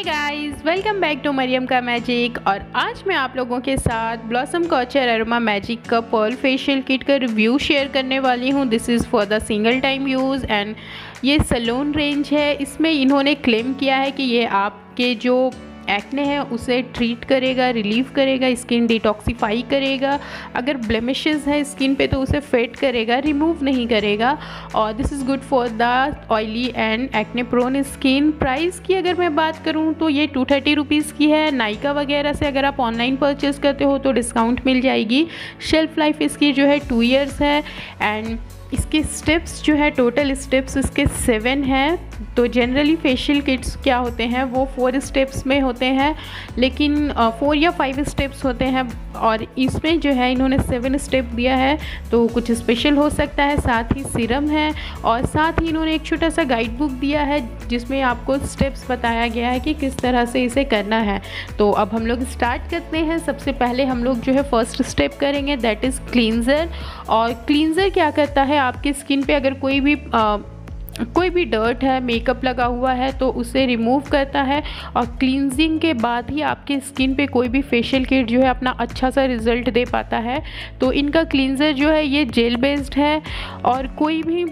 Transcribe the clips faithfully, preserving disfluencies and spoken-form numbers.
Guys, welcome back to Maryam का magic. और आज मैं आप लोगों के साथ ब्लॉसम कल्चर अरोमा मैजिक का पर्ल फेशियल किट का रिव्यू शेयर करने वाली हूँ। This is for the single time use and ये सैलून रेंज है। इसमें इन्होंने क्लेम किया है कि ये आपके जो एक्ने है उसे ट्रीट करेगा, रिलीव करेगा, स्किन डिटॉक्सीफाई करेगा। अगर ब्लेमिशेस है स्किन पे तो उसे फेड करेगा, रिमूव नहीं करेगा। और this is good for the oily and acne prone skin. Price की अगर मैं बात करूँ तो ये टू थर्टी रुपीज़ की है। नायका वगैरह से अगर आप ऑनलाइन परचेज़ करते हो तो डिस्काउंट मिल जाएगी। शेल्फ लाइफ इसकी जो है टू ईयर्स है एंड इसके स्टेप्स जो है टोटल स्टेप्स इसके सेवन हैं। तो जनरली फेशियल किट्स क्या होते हैं वो फोर स्टेप्स में होते हैं, लेकिन फोर या फाइव स्टेप्स होते हैं और इसमें जो है इन्होंने सेवन स्टेप दिया है तो कुछ स्पेशल हो सकता है। साथ ही सीरम है और साथ ही इन्होंने एक छोटा सा गाइड बुक दिया है जिसमें आपको स्टेप्स बताया गया है कि किस तरह से इसे करना है। तो अब हम लोग स्टार्ट करते हैं। सबसे पहले हम लोग जो है फर्स्ट स्टेप करेंगे, दैट इज़ क्लींजर। और क्लींजर क्या करता है, आपकी स्किन पे अगर कोई भी आ, कोई भी डर्ट है, मेकअप लगा हुआ है तो उसे रिमूव करता है और क्लींजिंग के बाद ही आपकी स्किन पे कोई भी फेशियल किट जो है अपना अच्छा सा रिज़ल्ट दे पाता है। तो इनका क्लींजर जो है ये जेल बेस्ड है और कोई भी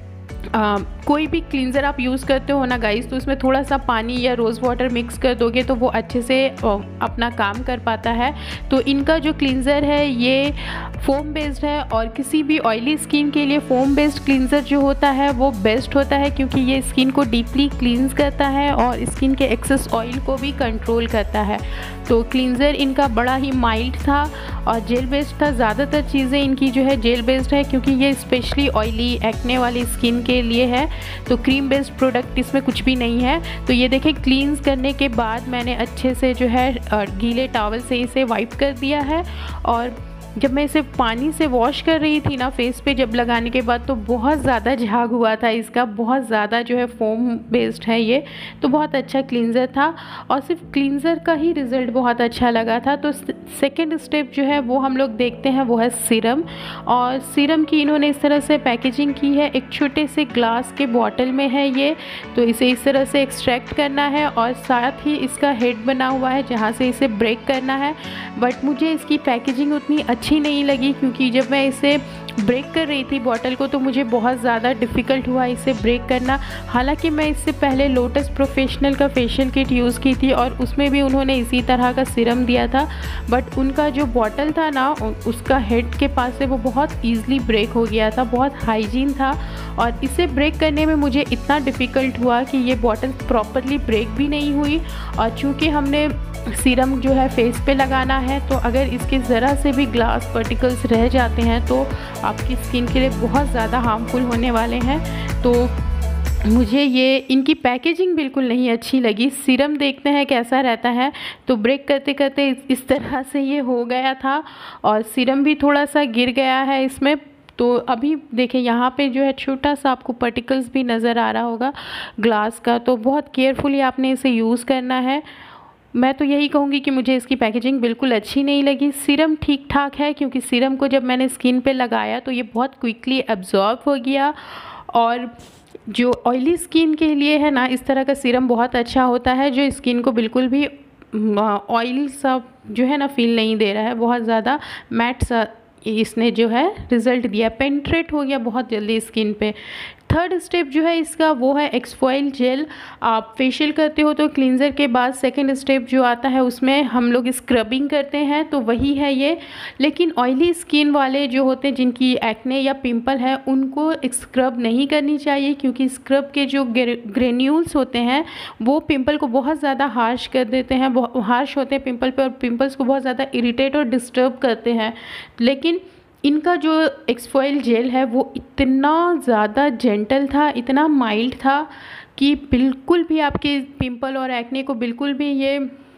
आ, कोई भी क्लींज़र आप यूज़ करते हो ना गाइस तो उसमें थोड़ा सा पानी या रोज़ वाटर मिक्स कर दोगे तो वो अच्छे से अपना काम कर पाता है। तो इनका जो क्लींज़र है ये फोम बेस्ड है और किसी भी ऑयली स्किन के लिए फोम बेस्ड क्लींज़र जो होता है वो बेस्ट होता है क्योंकि ये स्किन को डीपली क्लींस करता है और स्किन के एक्सेस ऑयल को भी कंट्रोल करता है। तो क्लींज़र इनका बड़ा ही माइल्ड था और जेल बेस्ड था। ज़्यादातर चीज़ें इनकी जो है जेल बेस्ड है क्योंकि ये स्पेशली ऑयली एक्ने वाली स्किन के लिए है। तो क्रीम बेस्ड प्रोडक्ट इसमें कुछ भी नहीं है। तो ये देखें, क्लींस करने के बाद मैंने अच्छे से जो है गीले टॉवल से इसे वाइप कर दिया है और जब मैं इसे पानी से वॉश कर रही थी ना फेस पे जब लगाने के बाद तो बहुत ज़्यादा झाग हुआ था इसका, बहुत ज़्यादा जो है फोम बेस्ड है ये। तो बहुत अच्छा क्लींज़र था और सिर्फ क्लींज़र का ही रिज़ल्ट बहुत अच्छा लगा था। तो सेकंड स्टेप जो है वो हम लोग देखते हैं, वो है सीरम। और सीरम की इन्होंने इस तरह से पैकेजिंग की है, एक छोटे से ग्लास के बॉटल में है ये। तो इसे इस तरह से एक्सट्रैक्ट करना है और साथ ही इसका हेड बना हुआ है जहाँ से इसे ब्रेक करना है। बट मुझे इसकी पैकेजिंग उतनी अच्छी नहीं लगी क्योंकि जब मैं इसे ब्रेक कर रही थी बॉटल को तो मुझे बहुत ज़्यादा डिफ़िकल्ट हुआ इसे ब्रेक करना। हालांकि मैं इससे पहले लोटस प्रोफेशनल का फेशियल किट यूज़ की थी और उसमें भी उन्होंने इसी तरह का सीरम दिया था, बट उनका जो बॉटल था ना उसका हेड के पास से वो बहुत ईज़िली ब्रेक हो गया था, बहुत हाइजीन था। और इसे ब्रेक करने में मुझे इतना डिफ़िकल्ट हुआ कि ये बॉटल प्रॉपरली ब्रेक भी नहीं हुई। और चूँकि हमने सीरम जो है फेस पे लगाना है तो अगर इसके ज़रा से भी ग्लास पार्टिकल्स रह जाते हैं तो आपकी स्किन के लिए बहुत ज़्यादा हार्मफुल होने वाले हैं। तो मुझे ये इनकी पैकेजिंग बिल्कुल नहीं अच्छी लगी। सीरम देखते हैं कैसा रहता है। तो ब्रेक करते करते इस तरह से ये हो गया था और सीरम भी थोड़ा सा गिर गया है इसमें। तो अभी देखें यहाँ पे जो है छोटा सा आपको पार्टिकल्स भी नज़र आ रहा होगा ग्लास का। तो बहुत केयरफुली आपने इसे यूज़ करना है। मैं तो यही कहूँगी कि मुझे इसकी पैकेजिंग बिल्कुल अच्छी नहीं लगी। सीरम ठीक ठाक है क्योंकि सीरम को जब मैंने स्किन पे लगाया तो ये बहुत क्विकली एब्जॉर्ब हो गया और जो ऑयली स्किन के लिए है ना इस तरह का सीरम बहुत अच्छा होता है जो स्किन को बिल्कुल भी ऑयल सा जो है ना फील नहीं दे रहा है, बहुत ज़्यादा मैट सा इसने जो है रिज़ल्ट दिया, पेनिट्रेट हो गया बहुत जल्दी स्किन पे। थर्ड स्टेप जो है इसका वो है एक्सफॉइल जेल। आप फेशियल करते हो तो क्लींजर के बाद सेकंड स्टेप जो आता है उसमें हम लोग स्क्रबिंग करते हैं, तो वही है ये। लेकिन ऑयली स्किन वाले जो होते हैं जिनकी एक्ने या पिंपल है उनको स्क्रब नहीं करनी चाहिए क्योंकि स्क्रब के जो ग्रेन्यूल्स होते हैं वो पिंपल को बहुत ज़्यादा हार्श कर देते हैं, हार्श होते हैं पिंपल पर और पिंपल्स को बहुत ज़्यादा इरिटेट और डिस्टर्ब करते हैं। लेकिन इनका जो एक्सफॉइल जेल है वो इतना ज़्यादा जेंटल था, इतना माइल्ड था कि बिल्कुल भी आपके पिंपल और एक्ने को बिल्कुल भी ये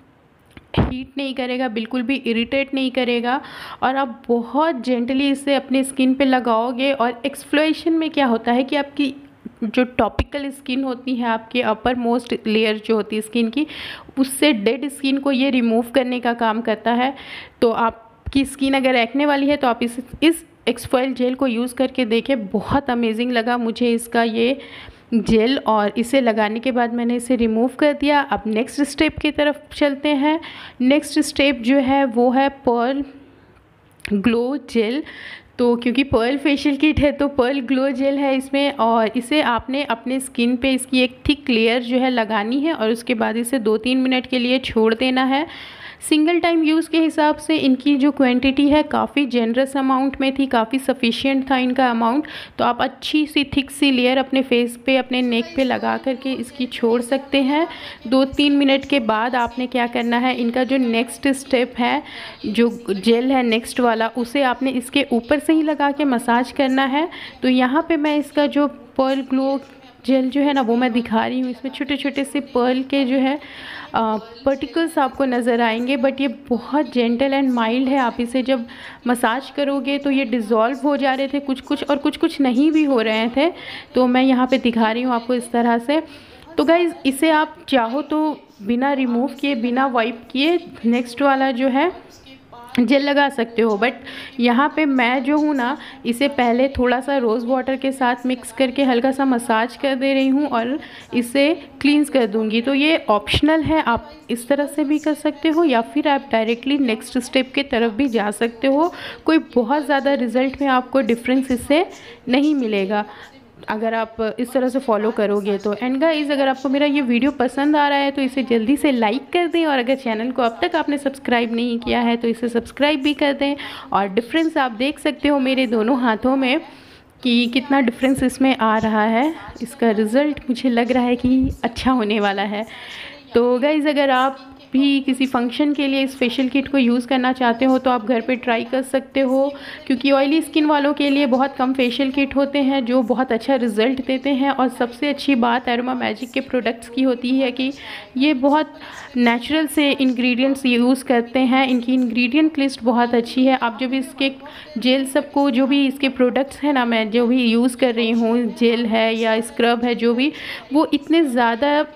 हीट नहीं करेगा, बिल्कुल भी इरिटेट नहीं करेगा। और आप बहुत जेंटली इसे अपनी स्किन पे लगाओगे। और एक्सफ्लोएशन में क्या होता है कि आपकी जो टॉपिकल स्किन होती है, आपके अपर मोस्ट लेयर जो होती है स्किन की, उससे डेड स्किन को ये रिमूव करने का काम करता है। तो आप की स्किन अगर एक्ने वाली है तो आप इस इस एक्सफॉइल जेल को यूज़ करके देखें, बहुत अमेजिंग लगा मुझे इसका ये जेल और इसे लगाने के बाद मैंने इसे रिमूव कर दिया। अब नेक्स्ट स्टेप की तरफ चलते हैं। नेक्स्ट स्टेप जो है वो है पर्ल ग्लो जेल। तो क्योंकि पर्ल फेशियल किट है तो पर्ल ग्लो जेल है इसमें, और इसे आपने अपने स्किन पे इसकी एक थिक लेयर जो है लगानी है और उसके बाद इसे दो तीन मिनट के लिए छोड़ देना है। सिंगल टाइम यूज़ के हिसाब से इनकी जो क्वांटिटी है काफ़ी जेनरस अमाउंट में थी, काफ़ी सफिशिएंट था इनका अमाउंट। तो आप अच्छी सी थिक सी लेयर अपने फेस पे, अपने नेक पे लगा करके इसकी छोड़ सकते हैं। दो तीन मिनट के बाद आपने क्या करना है, इनका जो नेक्स्ट स्टेप है, जो जेल है नेक्स्ट वाला, उसे आपने इसके ऊपर से ही लगा के मसाज करना है। तो यहाँ पर मैं इसका जो पर्ल ग्लो जेल जो है ना वो मैं दिखा रही हूँ। इसमें छोटे छोटे से पर्ल के जो है पार्टिकल्स आपको नज़र आएंगे, बट ये बहुत जेंटल एंड माइल्ड है। आप इसे जब मसाज करोगे तो ये डिज़ोल्व हो जा रहे थे कुछ कुछ, और कुछ कुछ नहीं भी हो रहे थे। तो मैं यहाँ पे दिखा रही हूँ आपको इस तरह से। तो गाइज़ इसे आप चाहो तो बिना रिमूव किए, बिना वाइप किए नेक्स्ट वाला जो है जेल लगा सकते हो, बट यहाँ पे मैं जो हूँ ना, इसे पहले थोड़ा सा रोज़ वाटर के साथ मिक्स करके हल्का सा मसाज कर दे रही हूँ और इसे क्लींस कर दूँगी। तो ये ऑप्शनल है, आप इस तरह से भी कर सकते हो या फिर आप डायरेक्टली नेक्स्ट स्टेप के तरफ भी जा सकते हो। कोई बहुत ज़्यादा रिज़ल्ट में आपको डिफरेंस इससे नहीं मिलेगा अगर आप इस तरह से फॉलो करोगे तो। एंड गाइस, अगर आपको मेरा ये वीडियो पसंद आ रहा है तो इसे जल्दी से लाइक कर दें, और अगर चैनल को अब तक आपने सब्सक्राइब नहीं किया है तो इसे सब्सक्राइब भी कर दें। और डिफरेंस आप देख सकते हो मेरे दोनों हाथों में कि कितना डिफरेंस इसमें आ रहा है। इसका रिज़ल्ट मुझे लग रहा है कि अच्छा होने वाला है। तो गाइस, अगर आप भी किसी फंक्शन के लिए इस फेशियल किट को यूज़ करना चाहते हो तो आप घर पे ट्राई कर सकते हो, क्योंकि ऑयली स्किन वालों के लिए बहुत कम फेशियल किट होते हैं जो बहुत अच्छा रिज़ल्ट देते हैं। और सबसे अच्छी बात एरोमा मैजिक के प्रोडक्ट्स की होती है कि ये बहुत नेचुरल से इंग्रेडिएंट्स यूज़ करते हैं। इनकी इंग्रेडिएंट लिस्ट बहुत अच्छी है। आप जो भी इसके जेल सबको, जो भी इसके प्रोडक्ट्स हैं ना, मैं जो भी यूज़ कर रही हूँ, जेल है या स्क्रब है, जो भी, वो इतने ज़्यादा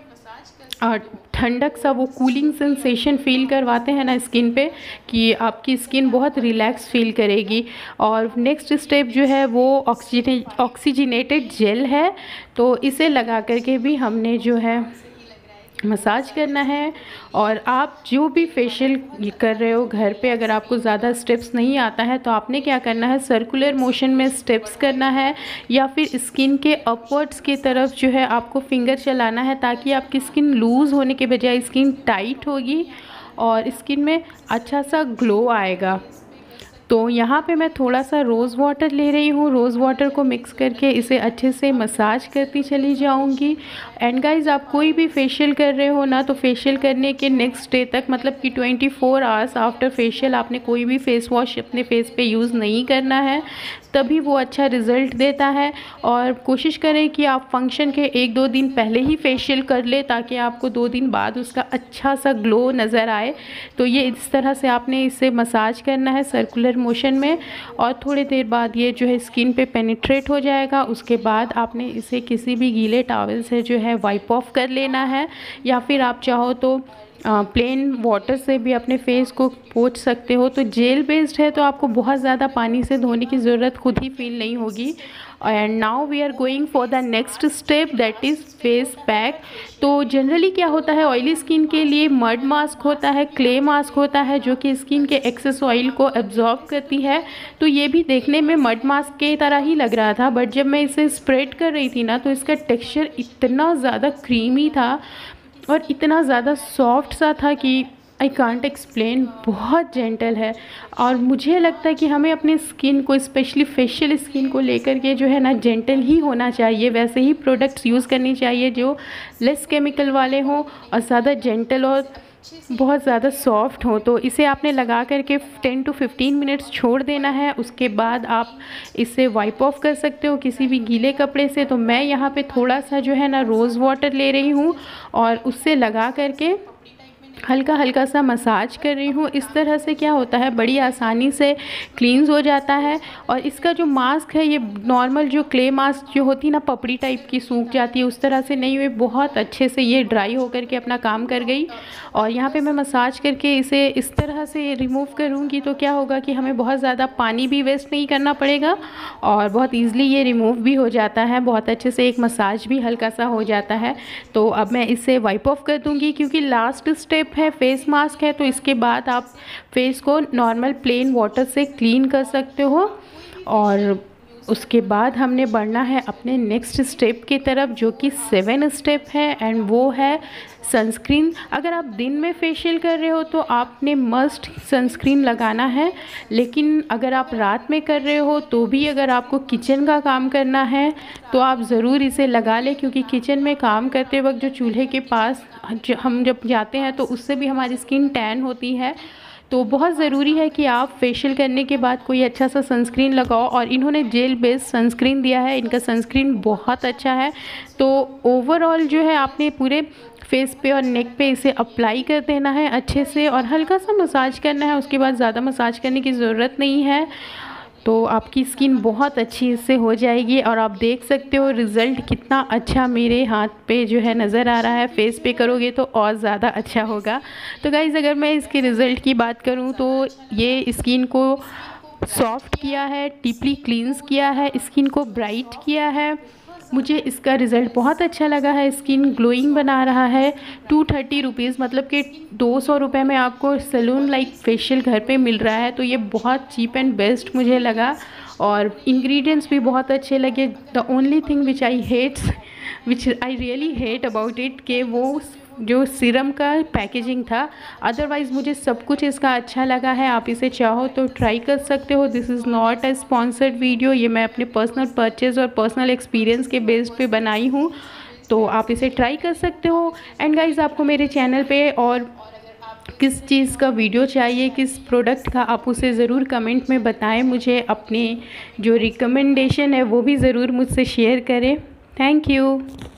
ठंडक सा, वो कूलिंग सेंसेशन फ़ील करवाते हैं ना स्किन पे, कि आपकी स्किन बहुत रिलैक्स फ़ील करेगी। और नेक्स्ट स्टेप जो है वो ऑक्सीजने ऑक्सीजनेटेड जेल है। तो इसे लगा करके भी हमने जो है मसाज करना है। और आप जो भी फेशियल कर रहे हो घर पे, अगर आपको ज़्यादा स्टेप्स नहीं आता है तो आपने क्या करना है, सर्कुलर मोशन में स्टेप्स करना है, या फिर स्किन के अपवर्ड्स की तरफ जो है आपको फिंगर चलाना है, ताकि आपकी स्किन लूज़ होने के बजाय स्किन टाइट होगी और स्किन में अच्छा सा ग्लो आएगा। तो यहाँ पे मैं थोड़ा सा रोज़ वाटर ले रही हूँ। रोज़ वाटर को मिक्स करके इसे अच्छे से मसाज करती चली जाऊँगी। एंड गाइज़, आप कोई भी फेशियल कर रहे हो ना, तो फेशियल करने के नेक्स्ट डे तक, मतलब कि twenty four hours after facial आपने कोई भी फेस वॉश अपने फेस पे यूज़ नहीं करना है, तभी वो अच्छा रिज़ल्ट देता है। और कोशिश करें कि आप फंक्शन के एक दो दिन पहले ही फेशियल कर ले, ताकि आपको दो दिन बाद उसका अच्छा सा ग्लो नज़र आए। तो ये इस तरह से आपने इसे मसाज करना है सर्कुलर मोशन में, और थोड़ी देर बाद ये जो है स्किन पे पेनिट्रेट हो जाएगा। उसके बाद आपने इसे किसी भी गीले टॉवल से जो है वाइप ऑफ कर लेना है, या फिर आप चाहो तो प्लेन वाटर से भी अपने फेस को पोंछ सकते हो। तो जेल बेस्ड है तो आपको बहुत ज़्यादा पानी से धोने की ज़रूरत खुद ही फील नहीं होगी। And now we are going for the next step, that is face pack. तो जनरली क्या होता है, ऑयली स्किन के लिए मड मास्क होता है, क्ले मास्क होता है, जो कि स्किन के एक्सेस ऑयल को एब्जॉर्ब करती है। तो ये भी देखने में मड मास्क के तरह ही लग रहा था, बट जब मैं इसे स्प्रेड कर रही थी ना, तो इसका टेक्स्चर इतना ज़्यादा क्रीमी था और इतना ज़्यादा सॉफ्ट सा था कि आई कांट एक्सप्लेन। बहुत जेंटल है, और मुझे लगता है कि हमें अपने स्किन को, स्पेशली फेशियल स्किन को लेकर के जो है ना, जेंटल ही होना चाहिए। वैसे ही प्रोडक्ट्स यूज़ करनी चाहिए जो लेस केमिकल वाले हों और ज़्यादा जेंटल और बहुत ज़्यादा सॉफ्ट हो। तो इसे आपने लगा करके टेन टू फिफ्टीन मिनट्स छोड़ देना है। उसके बाद आप इसे वाइप ऑफ कर सकते हो किसी भी गीले कपड़े से। तो मैं यहाँ पे थोड़ा सा जो है ना रोज़ वाटर ले रही हूँ और उससे लगा करके हल्का हल्का सा मसाज कर रही हूँ। इस तरह से क्या होता है, बड़ी आसानी से क्लींस हो जाता है। और इसका जो मास्क है, ये नॉर्मल जो क्ले मास्क जो होती है ना, पपड़ी टाइप की सूख जाती है, उस तरह से नहीं हुई, बहुत अच्छे से ये ड्राई होकर के अपना काम कर गई। और यहाँ पे मैं मसाज करके इसे इस तरह से रिमूव करूँगी तो क्या होगा कि हमें बहुत ज़्यादा पानी भी वेस्ट नहीं करना पड़ेगा और बहुत ईज़िली ये रिमूव भी हो जाता है। बहुत अच्छे से एक मसाज भी हल्का सा हो जाता है। तो अब मैं इसे वाइप ऑफ कर दूँगी, क्योंकि लास्ट स्टेप है फेस मास्क है, तो इसके बाद आप फेस को नॉर्मल प्लेन वाटर से क्लीन कर सकते हो। और उसके बाद हमने बढ़ना है अपने नेक्स्ट स्टेप की तरफ, जो कि सेवन स्टेप है, एंड वो है सनस्क्रीन। अगर आप दिन में फेशियल कर रहे हो तो आपने मस्ट सनस्क्रीन लगाना है, लेकिन अगर आप रात में कर रहे हो तो भी अगर आपको किचन का काम करना है तो आप ज़रूर इसे लगा लें, क्योंकि किचन में काम करते वक्त जो चूल्हे के पास हम जब जाते हैं तो उससे भी हमारी स्किन टैन होती है। तो बहुत ज़रूरी है कि आप फेशियल करने के बाद कोई अच्छा सा सनस्क्रीन लगाओ। और इन्होंने जेल बेस्ड सनस्क्रीन दिया है, इनका सनस्क्रीन बहुत अच्छा है। तो ओवरऑल जो है आपने पूरे फेस पे और नेक पे इसे अप्लाई कर देना है अच्छे से, और हल्का सा मसाज करना है। उसके बाद ज़्यादा मसाज करने की ज़रूरत नहीं है, तो आपकी स्किन बहुत अच्छी इससे हो जाएगी। और आप देख सकते हो रिज़ल्ट कितना अच्छा मेरे हाथ पे जो है नज़र आ रहा है। फेस पे करोगे तो और ज़्यादा अच्छा होगा। तो गाइज़, अगर मैं इसके रिज़ल्ट की बात करूँ तो ये स्किन को सॉफ्ट किया है, डीपली क्लींस किया है, स्किन को ब्राइट किया है। मुझे इसका रिज़ल्ट बहुत अच्छा लगा है। स्किन ग्लोइंग बना रहा है। टू थर्टी रुपीज़ मतलब कि दो सौ रुपये में आपको सैलून लाइक फेशियल घर पे मिल रहा है, तो ये बहुत चीप एंड बेस्ट मुझे लगा। और इंग्रेडिएंट्स भी बहुत अच्छे लगे। The only thing which I hates which I really hate about it कि वो जो सीरम का पैकेजिंग था, अदरवाइज़ मुझे सब कुछ इसका अच्छा लगा है। आप इसे चाहो तो ट्राई कर सकते हो। This is not a sponsored video, ये मैं अपने पर्सनल परचेज़ और पर्सनल एक्सपीरियंस के बेस पे बनाई हूँ, तो आप इसे ट्राई कर सकते हो। एंड गाइज़, आपको मेरे चैनल पे और किस चीज़ का वीडियो चाहिए, किस प्रोडक्ट का, आप उसे ज़रूर कमेंट में बताएं। मुझे अपने जो रिकमेंडेशन है वो भी ज़रूर मुझसे शेयर करें। Thank you.